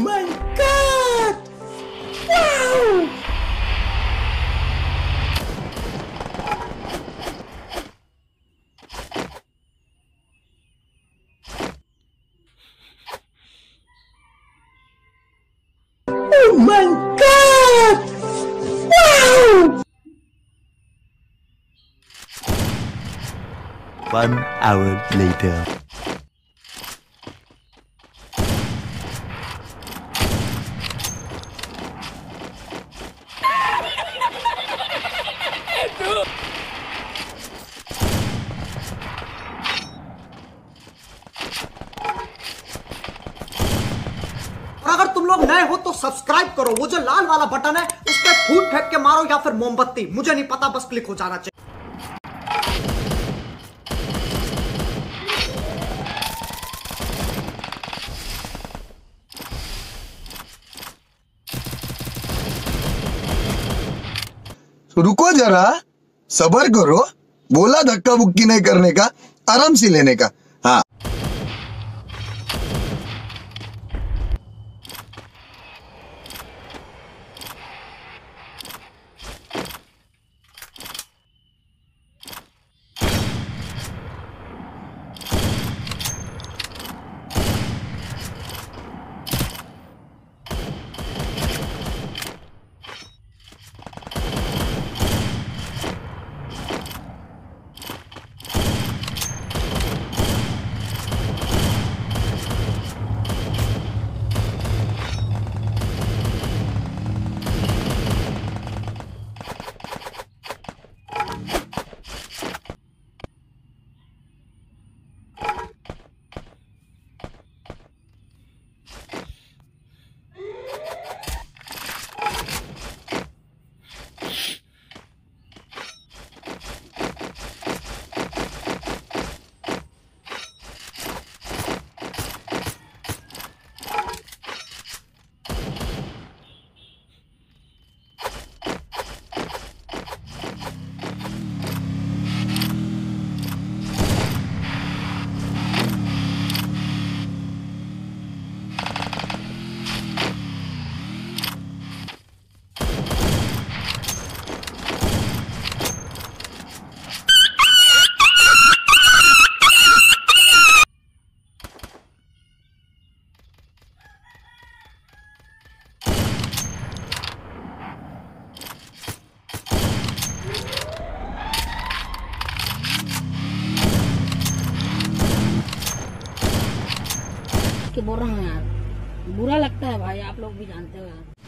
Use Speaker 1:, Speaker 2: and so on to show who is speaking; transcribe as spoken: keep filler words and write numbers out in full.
Speaker 1: my god! Wow! Oh my god! Wow!
Speaker 2: One hour later.
Speaker 1: और अगर तुम लोग नए हो तो सब्सक्राइब करो, वो जो लाल वाला बटन है उस पर फूट फेंक के मारो या फिर मोमबत्ती, मुझे नहीं पता, बस क्लिक हो जाना चाहिए।
Speaker 3: रुको जरा, सबर करो। बोला धक्का बुक्की नहीं करने का, आराम से लेने का। हाँ,
Speaker 4: बोल रहा हूँ यार, बुरा लगता है भाई, आप लोग भी जानते हो यार।